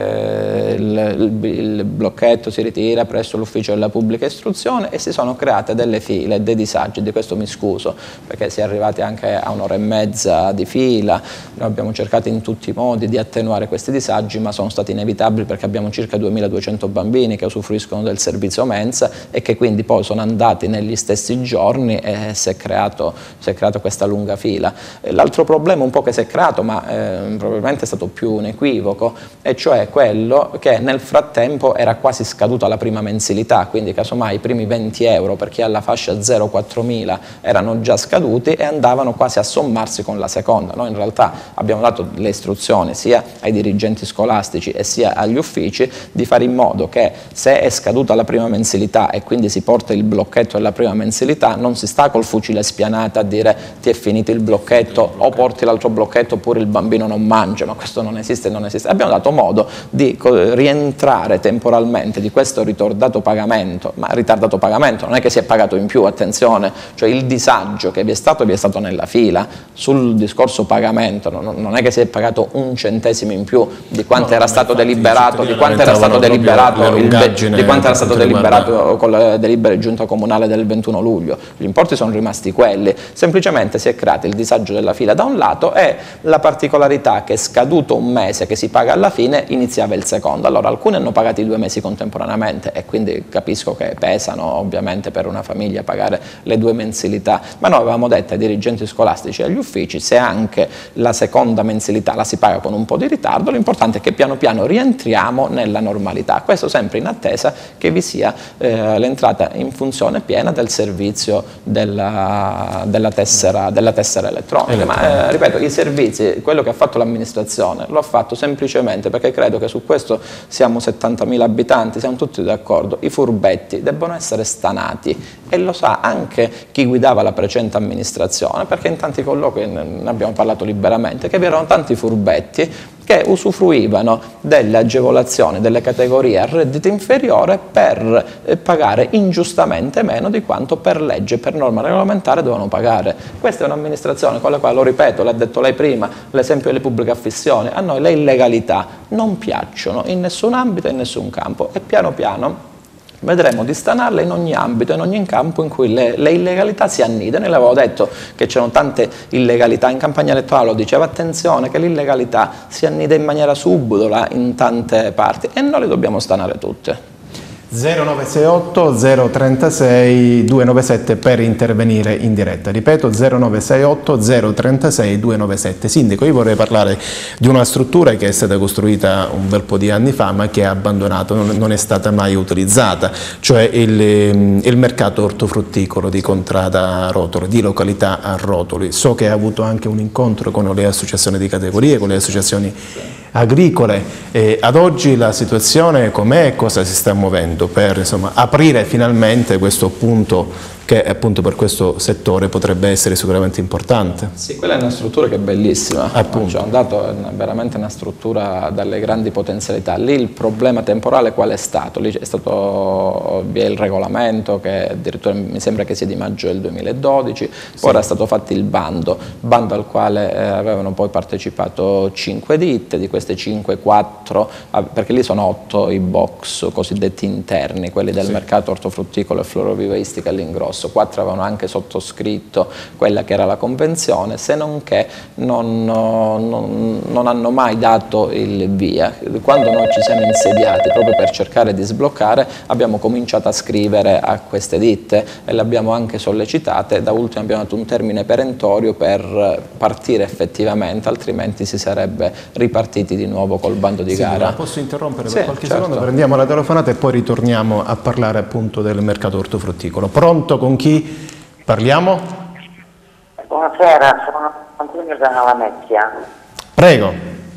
eh, il, il, il blocchetto si ritira presso l'ufficio della pubblica istruzione, e si sono create delle file, dei disagi. Di questo mi scuso, perché si è arrivati anche a un'ora e mezza di fila. Noi abbiamo cercato in tutti i modi di attenuare questi disagi, ma sono stati inevitabili, perché abbiamo circa duemiladuecento bambini che usufruiscono del servizio mensa e che quindi poi sono andati negli stessi giorni, e si è creato, si è creato questa lunga fila. L'altro problema un po' che si è creato, ma eh, probabilmente è stato più un equivoco, e cioè quello che nel frattempo era quasi scaduta la prima mensilità, quindi casomai i primi venti euro per chi ha la fascia zero virgola quattromila erano già scaduti e andavano quasi a sommarsi con la seconda. Noi in realtà abbiamo dato le istruzioni sia ai dirigenti scolastici e sia agli uffici di fare in modo che, se è scaduta la prima mensilità e quindi si porta il blocchetto della prima mensilità, non si sta col fucile spianato a dire ti è finito il blocchetto, o porti l'altro blocchetto oppure il bambino non mangia, ma questo non esiste, non esiste. Abbiamo dato modo di rientrare temporalmente di questo ritardato pagamento, ma ritardato pagamento non è che si è pagato in più, attenzione, cioè il disagio che vi è stato vi è stato nella fila. Sul discorso pagamento non, non è che si è pagato un centesimo in più di quanto no, era stato deliberato, di quanto era stato deliberato, il, di quanto era stato deliberato con la delibera di giunta comunale del ventuno luglio. Gli importi sono rimasti quelli, semplicemente si è creato il disagio della fila da un lato, e la particolarità normalità che scaduto un mese che si paga alla fine iniziava il secondo. Allora alcuni hanno pagato i due mesi contemporaneamente e quindi capisco che pesano ovviamente per una famiglia pagare le due mensilità, ma noi avevamo detto ai dirigenti scolastici e agli uffici: se anche la seconda mensilità la si paga con un po' di ritardo, l'importante è che piano piano rientriamo nella normalità, questo sempre in attesa che vi sia eh, l'entrata in funzione piena del servizio della, della, tessera, della tessera elettronica. Ma eh, ripeto, i servizi, quello che ha fatto l'amministrazione lo ha fatto semplicemente perché credo che su questo siamo settantamila abitanti, siamo tutti d'accordo: i furbetti debbono essere stanati, e lo sa anche chi guidava la precedente amministrazione, perché in tanti colloqui ne abbiamo parlato liberamente, che vi erano tanti furbetti che usufruivano delle agevolazioni delle categorie a reddito inferiore per eh, pagare ingiustamente meno di quanto per legge, per norma regolamentare devono pagare. Questa è un'amministrazione con la quale, lo ripeto, l'ha detto lei prima, l'esempio delle pubbliche affissioni, a noi le illegalità non piacciono in nessun ambito e in nessun campo, e piano piano vedremo di stanarle in ogni ambito, in ogni campo in cui le, le illegalità si annidano. Le avevo detto che c'erano tante illegalità, in campagna elettorale lo diceva: attenzione che l'illegalità si annida in maniera subdola in tante parti, e noi le dobbiamo stanare tutte. zero nove sei otto zero tre sei due nove sette per intervenire in diretta. Ripeto, zero nove sei otto zero tre sei due nove sette. Sindaco, io vorrei parlare di una struttura che è stata costruita un bel po' di anni fa ma che è abbandonata, non è stata mai utilizzata, cioè il, il mercato ortofrutticolo di Contrada Rotolo, di località a Rotoli. So che ha avuto anche un incontro con le associazioni di categorie, con le associazioni agricole. E ad oggi la situazione com'è e cosa si sta muovendo per, insomma, aprire finalmente questo punto che appunto per questo settore potrebbe essere sicuramente importante? Sì, quella è una struttura che è bellissima, appunto. Cioè, dato, è veramente una struttura dalle grandi potenzialità. Lì il problema temporale qual è stato? Lì è stato, vi è il regolamento che addirittura mi sembra che sia di maggio del duemiladodici, poi sì. Era stato fatto il bando, bando al quale eh, avevano poi partecipato cinque ditte, di queste cinque, quattro, perché lì sono otto i box cosiddetti interni, quelli del sì. mercato ortofrutticolo e florovivaistico all'ingrosso. Quattro avevano anche sottoscritto quella che era la convenzione, se non che non, non, non hanno mai dato il via. Quando noi ci siamo insediati proprio per cercare di sbloccare, abbiamo cominciato a scrivere a queste ditte e le abbiamo anche sollecitate. Da ultimo abbiamo dato un termine perentorio per partire effettivamente, altrimenti si sarebbe ripartiti di nuovo col bando di sì, gara. Posso interrompere sì, per qualche certo. secondo? Prendiamo la telefonata e poi ritorniamo a parlare appunto del mercato ortofrutticolo. Pronto? Con chi parliamo? Buonasera, sono Antonio da Lamezia. Prego.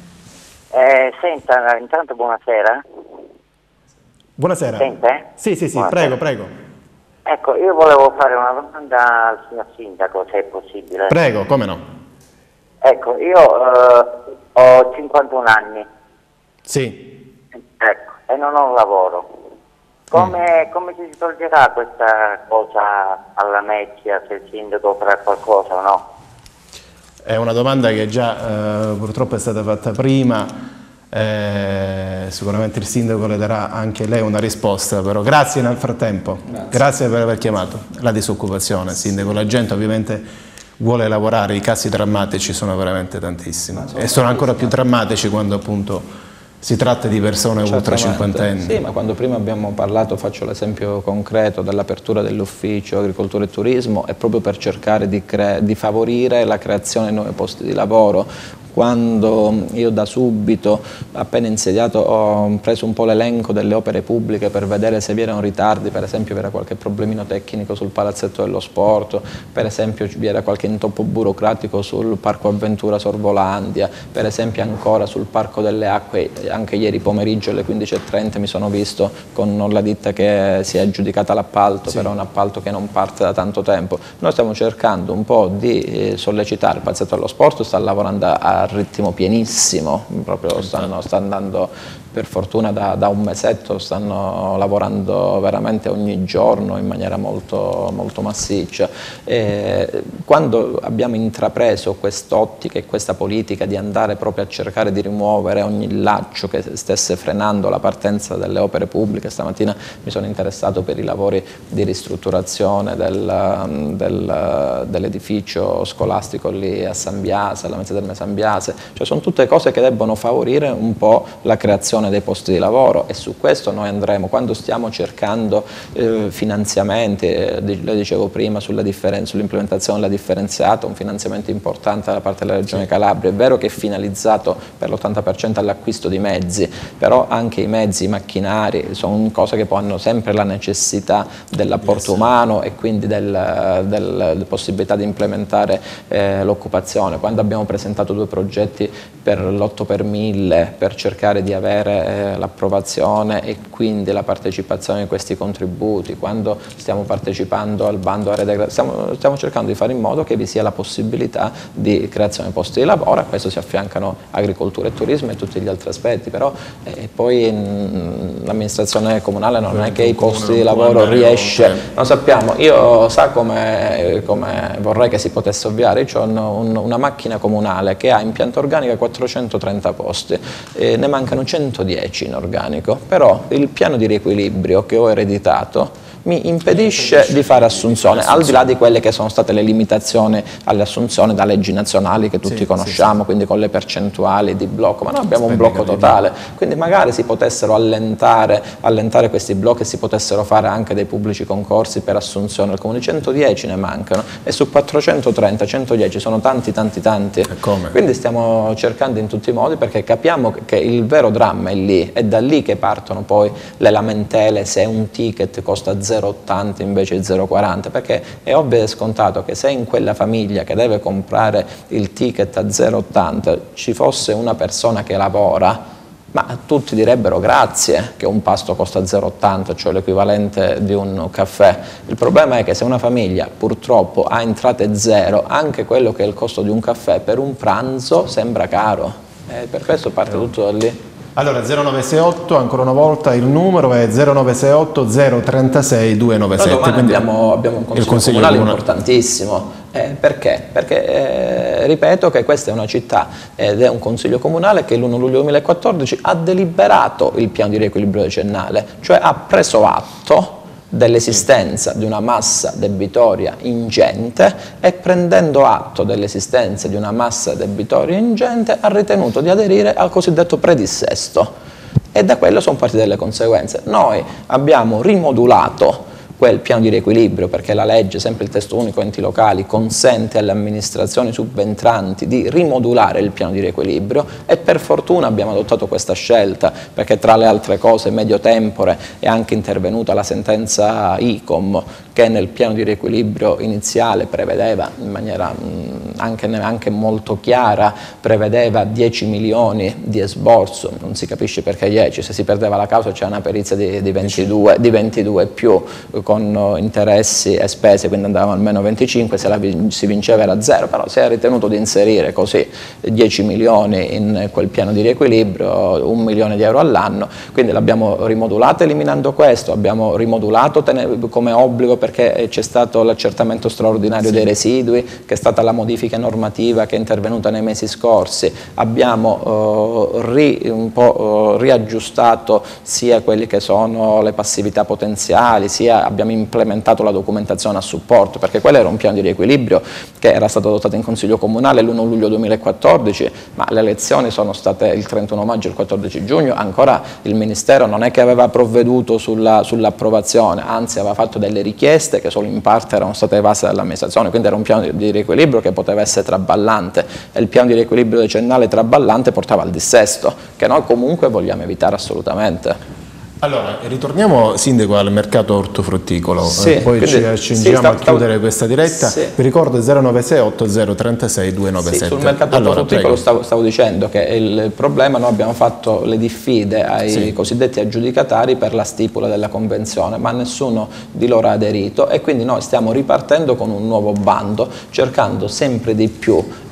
Eh, senta, intanto buonasera. Buonasera. Sente? Sì, sì, sì, buonasera. prego, prego. Ecco, io volevo fare una domanda al signor Sindaco, se è possibile. Prego, come no? Ecco, io eh, ho cinquantuno anni. Sì. Ecco, e non ho lavoro. Come, come si svolgerà questa cosa alla Lamezia, se il sindaco farà qualcosa o no? È una domanda che già eh, purtroppo è stata fatta prima, eh, sicuramente il sindaco le darà anche lei una risposta, però grazie nel frattempo, grazie, grazie per aver chiamato. La disoccupazione, sindaco, la gente ovviamente vuole lavorare, i casi drammatici sono veramente tantissimi e sono ancora più drammatici quando appunto si tratta di persone ultra cinquantenni. Sì, ma quando prima abbiamo parlato, faccio l'esempio concreto dell'apertura dell'ufficio agricoltura e turismo, è proprio per cercare di, di favorire la creazione di nuovi posti di lavoro. Quando io da subito, appena insediato, ho preso un po' l'elenco delle opere pubbliche per vedere se vi erano ritardi, per esempio vi era qualche problemino tecnico sul palazzetto dello sport, per esempio vi era qualche intoppo burocratico sul parco avventura Sorvolandia, per esempio ancora sul parco delle acque, anche ieri pomeriggio alle quindici e trenta mi sono visto con la ditta che si è aggiudicata l'appalto, sì. però è un appalto che non parte da tanto tempo. Noi stiamo cercando un po' di sollecitare il palazzetto dello sport, sta lavorando a ritmo pienissimo, proprio stanno, sta andando per fortuna da, da un mesetto stanno lavorando veramente ogni giorno in maniera molto, molto massiccia. E quando abbiamo intrapreso quest'ottica e questa politica di andare proprio a cercare di rimuovere ogni laccio che stesse frenando la partenza delle opere pubbliche, stamattina mi sono interessato per i lavori di ristrutturazione del, del, dell'edificio scolastico lì a San Biase, alla Mezza Terme San Biase, cioè sono tutte cose che debbono favorire un po' la creazione dei posti di lavoro, e su questo noi andremo, quando stiamo cercando eh, finanziamenti, eh, le dicevo prima sull'implementazione della differenziata, un finanziamento importante da parte della Regione Calabria. È vero che è finalizzato per l'ottanta per cento all'acquisto di mezzi, però anche i mezzi, i macchinari sono cose che poi hanno sempre la necessità dell'apporto umano e quindi del, del, della possibilità di implementare eh, l'occupazione. Quando abbiamo presentato due progetti per l'otto per mille per cercare di avere eh, l'approvazione e quindi la partecipazione di questi contributi, quando stiamo partecipando al bando a rete, stiamo, stiamo cercando di fare in modo che vi sia la possibilità di creazione di posti di lavoro. A questo si affiancano agricoltura e turismo e tutti gli altri aspetti, però eh, poi l'amministrazione comunale non è che i posti di lavoro riesce, non sappiamo. Io sa come, come vorrei che si potesse ovviare, io ho un, una macchina comunale che ha in pianta organica quattrocentotrenta posti, eh, ne mancano centodieci in organico, però il piano di riequilibrio che ho ereditato mi impedisce di fare assunzione, al di là di quelle che sono state le limitazioni alle assunzioni da leggi nazionali che tutti sì, conosciamo, sì, sì. quindi con le percentuali di blocco, ma noi abbiamo un blocco totale, quindi magari si potessero allentare, allentare questi blocchi e si potessero fare anche dei pubblici concorsi per assunzione. Al comune centodieci ne mancano e su quattrocentotrenta, centodieci sono tanti tanti tanti, quindi stiamo cercando in tutti i modi, perché capiamo che il vero dramma è lì, è da lì che partono poi le lamentele se un ticket costa zero virgola ottanta invece di zero virgola quaranta, perché è ovvio e scontato che se in quella famiglia che deve comprare il ticket a zero virgola ottanta ci fosse una persona che lavora, ma tutti direbbero grazie che un pasto costa zero virgola ottanta, cioè l'equivalente di un caffè. Il problema è che se una famiglia purtroppo ha entrate zero, anche quello che è il costo di un caffè per un pranzo sembra caro, e per questo parte tutto da lì. Allora zero nove sei otto, ancora una volta il numero è zero nove sei otto zero tre sei due nove sette. Noi domani abbiamo, abbiamo un consiglio, consiglio comunale, comunale importantissimo. Eh, perché? Perché eh, ripeto che questa è una città ed è un consiglio comunale che l'primo luglio duemilaquattordici ha deliberato il piano di riequilibrio decennale, cioè ha preso atto dell'esistenza di una massa debitoria ingente e, prendendo atto dell'esistenza di una massa debitoria ingente, ha ritenuto di aderire al cosiddetto predissesto, e da quello sono partite delle conseguenze. Noi abbiamo rimodulato quel piano di riequilibrio perché la legge, sempre il testo unico enti locali, consente alle amministrazioni subentranti di rimodulare il piano di riequilibrio, e per fortuna abbiamo adottato questa scelta, perché tra le altre cose medio tempore è anche intervenuta la sentenza I C O M che nel piano di riequilibrio iniziale prevedeva in maniera mh, anche, anche molto chiara, prevedeva dieci milioni di esborso, non si capisce perché dieci, se si perdeva la causa c'è una perizia di, di, ventidue, di ventidue più, con interessi e spese, quindi andavamo almeno venticinque, se la si vinceva era zero, però si è ritenuto di inserire così dieci milioni in quel piano di riequilibrio, un milione di euro all'anno, quindi l'abbiamo rimodulato eliminando questo, abbiamo rimodulato come obbligo perché c'è stato l'accertamento straordinario sì. dei residui, che è stata la modifica normativa che è intervenuta nei mesi scorsi, abbiamo eh, ri, un po' eh, riaggiustato sia quelli che sono le passività potenziali, sia abbiamo implementato la documentazione a supporto, perché quello era un piano di riequilibrio che era stato adottato in Consiglio Comunale l'primo luglio duemilaquattordici, ma le elezioni sono state il trentuno maggio e il quattordici giugno, ancora il Ministero non è che aveva provveduto sulla, sull'approvazione, anzi aveva fatto delle richieste che solo in parte erano state evase dall'amministrazione, quindi era un piano di riequilibrio che poteva essere traballante, e il piano di riequilibrio decennale traballante portava al dissesto, che noi comunque vogliamo evitare assolutamente. Allora, ritorniamo, Sindaco, al mercato ortofrutticolo, sì, eh, poi quindi, ci accingiamo sì, sta, a chiudere sta, questa diretta. Sì. Vi ricordo zero nove sei otto zero tre sei due nove sette. Sì, sul mercato allora, ortofrutticolo stavo, stavo dicendo che il problema, noi abbiamo fatto le diffide ai sì. cosiddetti aggiudicatari per la stipula della convenzione, ma nessuno di loro ha aderito, e quindi noi stiamo ripartendo con un nuovo bando, cercando sempre di più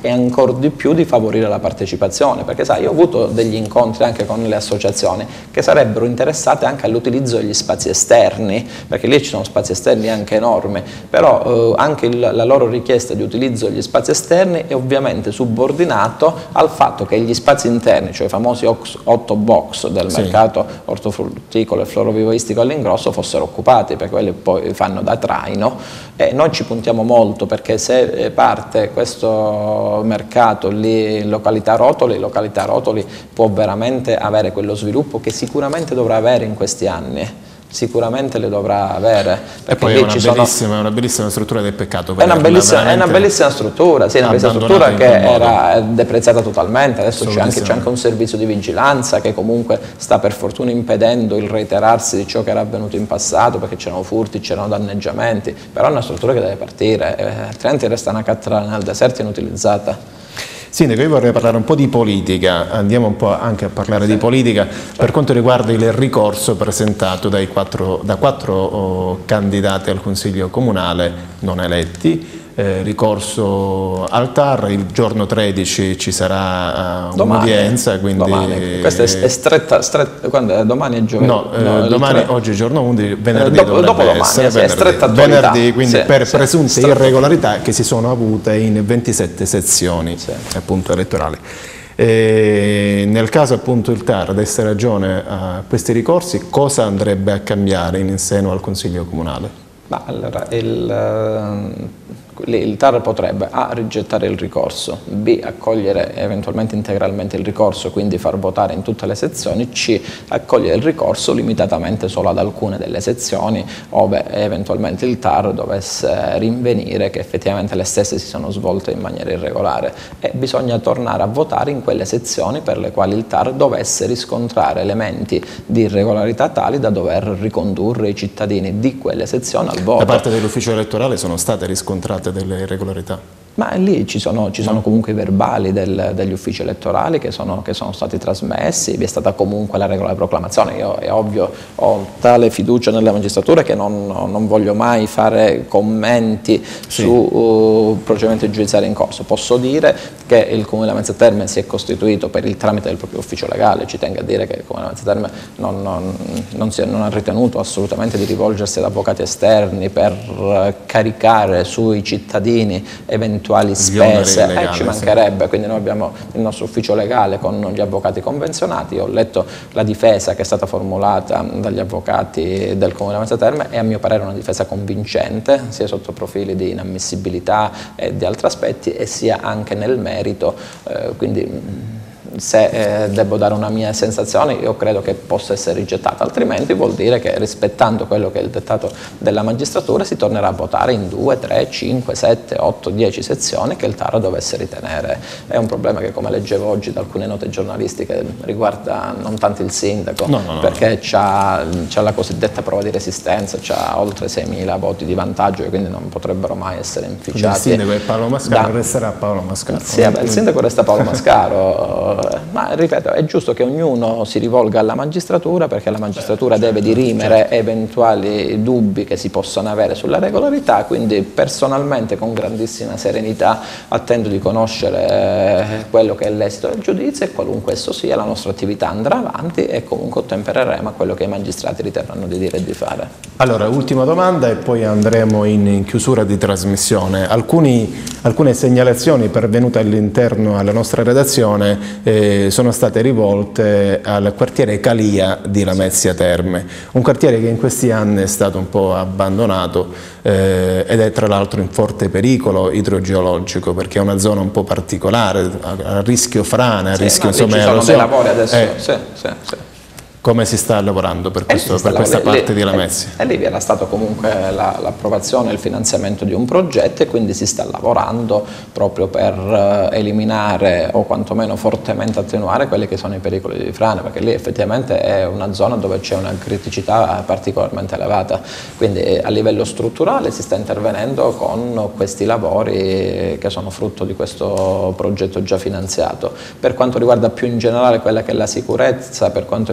e ancora di più di favorire la partecipazione, perché sai, io ho avuto degli incontri anche con le associazioni che sarebbero interessate anche all'utilizzo degli spazi esterni, perché lì ci sono spazi esterni anche enormi, però eh, anche il, la loro richiesta di utilizzo degli spazi esterni è ovviamente subordinato al fatto che gli spazi interni, cioè i famosi otto box del sì. mercato ortofrutticolo e florovivaistico all'ingrosso, fossero occupati, perché quelli poi fanno da traino, e noi ci puntiamo molto, perché se parte questo mercato lì in località Rotoli, località Rotoli può veramente avere quello sviluppo che sicuramente dovrà avere in questi anni. Sicuramente le dovrà avere. E poi è una, bellissima, una bellissima struttura del peccato. È una bellissima, è una bellissima struttura, sì, è una bellissima struttura che era deprezzata totalmente, adesso c'è anche, anche un servizio di vigilanza che comunque sta per fortuna impedendo il reiterarsi di ciò che era avvenuto in passato, perché c'erano furti, c'erano danneggiamenti, però è una struttura che deve partire, eh, altrimenti resta una cattedrale nel deserto inutilizzata. Sindaco, io vorrei parlare un po' di politica, andiamo un po' anche a parlare sì. di politica per quanto riguarda il ricorso presentato dai quattro, da quattro oh, candidati al Consiglio Comunale non eletti, eh, ricorso al T A R, il giorno tredici ci sarà uh, un'udienza, quindi... Domani. Questa è, è stretta, stretta quando è? Domani è giovedì? No, no eh, domani, oggi è giorno undici, venerdì eh, dopo, dopo domani, essere, sì, venerdì, è stretta venerdì, quindi sì, per sì, presunte stretta. irregolarità che si sono avute in ventisette sezioni sì. appunto elettorali. E nel caso appunto il T A R desse ragione a questi ricorsi, cosa andrebbe a cambiare in seno al Consiglio Comunale? Ma allora, il, il T A R potrebbe A. rigettare il ricorso, B. accogliere eventualmente integralmente il ricorso, quindi far votare in tutte le sezioni, C. accogliere il ricorso limitatamente solo ad alcune delle sezioni, ove eventualmente il T A R dovesse rinvenire che effettivamente le stesse si sono svolte in maniera irregolare, e bisogna tornare a votare in quelle sezioni per le quali il T A R dovesse riscontrare elementi di irregolarità tali da dover ricondurre i cittadini di quelle sezioni al voto. Da parte dell'ufficio elettorale sono state riscontrate delle irregolarità? Ma lì ci sono, ci sono comunque i verbali del, degli uffici elettorali che sono, che sono stati trasmessi, vi è stata comunque la regolare proclamazione. Io è ovvio ho tale fiducia nella magistratura che non, non voglio mai fare commenti sì. su uh, procedimenti giudiziari in corso. Posso dire che il Comune di Lamezia Terme si è costituito per il tramite del proprio ufficio legale, ci tengo a dire che il Comune di Lamezia Terme non, non, non, si è, non ha ritenuto assolutamente di rivolgersi ad avvocati esterni per uh, caricare sui cittadini eventuali spese, legali, eh, ci mancherebbe, sì. Quindi noi abbiamo il nostro ufficio legale con gli avvocati convenzionati. Ho letto la difesa che è stata formulata dagli avvocati del Comune di Lamezia Terme e a mio parere è una difesa convincente, sia sotto profili di inammissibilità e di altri aspetti, e sia anche nel merito, eh, quindi se eh, devo dare una mia sensazione, io credo che possa essere rigettata, altrimenti vuol dire che rispettando quello che è il dettato della magistratura si tornerà a votare in due, tre, cinque, sette, otto, dieci sezioni che il T A R dovesse ritenere. È un problema che, come leggevo oggi da alcune note giornalistiche, riguarda non tanto il sindaco, no, no, no. perché c'ha, c'ha la cosiddetta prova di resistenza, c'ha oltre seimila voti di vantaggio e quindi non potrebbero mai essere inficiati. Il sindaco è Paolo Mascaro, da... resterà Paolo Mascaro. Sì, vabbè, il sindaco resta Paolo Mascaro. Ma ripeto, è giusto che ognuno si rivolga alla magistratura, perché la magistratura deve dirimere eventuali dubbi che si possano avere sulla regolarità, quindi personalmente con grandissima serenità attendo di conoscere quello che è l'esito del giudizio, e qualunque esso sia la nostra attività andrà avanti e comunque ottempereremo a quello che i magistrati riterranno di dire e di fare. Allora, ultima domanda e poi andremo in chiusura di trasmissione. Alcuni, alcune segnalazioni pervenute all'interno alla nostra redazione eh, sono state rivolte al quartiere Calia di Lamezia Terme, un quartiere che in questi anni è stato un po' abbandonato eh, ed è tra l'altro in forte pericolo idrogeologico, perché è una zona un po' particolare, a, a rischio frane, a sì, rischio insomma... Ci sono dei lavori adesso, eh, sì, sì, sì. Come si sta lavorando per, questo, per questa parte di Lamezia? E lì era stato comunque l'approvazione e il finanziamento di un progetto, e quindi si sta lavorando proprio per eliminare o quantomeno fortemente attenuare quelli che sono i pericoli di frane, perché lì effettivamente è una zona dove c'è una criticità particolarmente elevata, quindi a livello strutturale si sta intervenendo con questi lavori che sono frutto di questo progetto già finanziato. Per quanto riguarda più in generale quella che è la sicurezza, per quanto riguarda il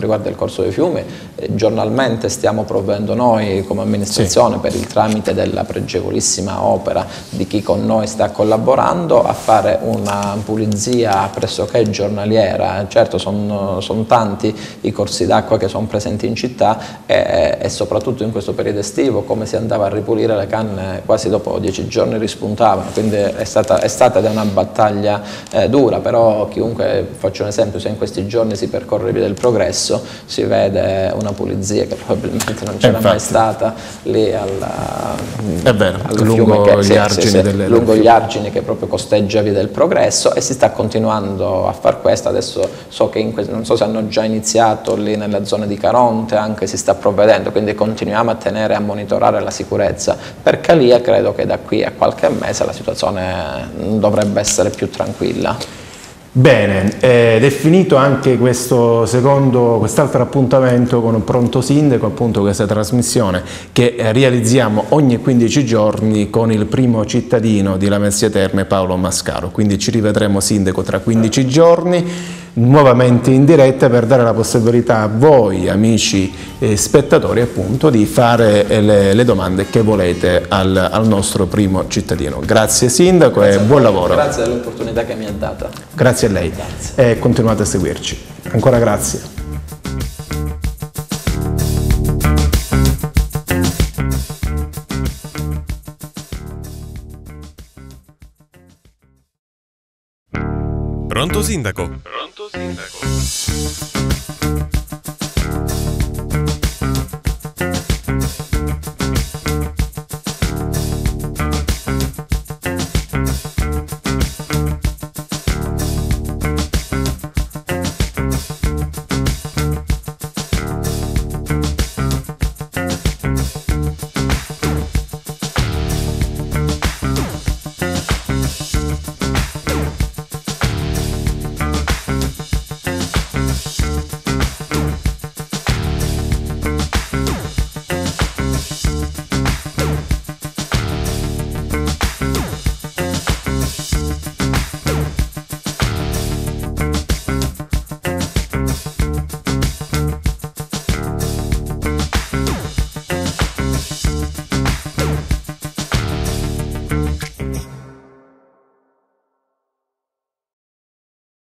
percorso dei fiumi. Eh, giornalmente stiamo provvedendo noi come amministrazione, sì, per il tramite della pregevolissima opera di chi con noi sta collaborando, a fare una pulizia pressoché giornaliera. Certo, sono son tanti i corsi d'acqua che sono presenti in città e, e soprattutto in questo periodo estivo, come si andava a ripulire le canne quasi dopo dieci giorni rispuntavano, quindi è stata, è stata ed è una battaglia eh, dura, però chiunque, faccio un esempio, se in questi giorni si percorre via del Progresso si vede una pulizia che probabilmente non c'era mai stata lì alla, è vero, al lungo, che, gli, sì, argini sì, sì, delle, lungo gli argini che proprio costeggia via del Progresso, e si sta continuando a far questo. Adesso so che in non so se hanno già iniziato lì nella zona di Caronte, anche si sta provvedendo, quindi continuiamo a tenere a monitorare la sicurezza. Per Calia credo che da qui a qualche mese la situazione dovrebbe essere più tranquilla. Bene, ed è finito anche questo secondo, quest'altro appuntamento con Pronto Sindaco, appunto questa trasmissione che realizziamo ogni quindici giorni con il primo cittadino di Lamezia Terme, Paolo Mascaro. Quindi ci rivedremo, Sindaco, tra quindici giorni, nuovamente in diretta, per dare la possibilità a voi, amici e spettatori, appunto, di fare le, le domande che volete al, al nostro primo cittadino. Grazie Sindaco, grazie e buon lavoro. Grazie dell'opportunità che mi ha data. Grazie a lei. Grazie. E continuate a seguirci. Ancora grazie. Pronto Sindaco? Pronto Sindaco?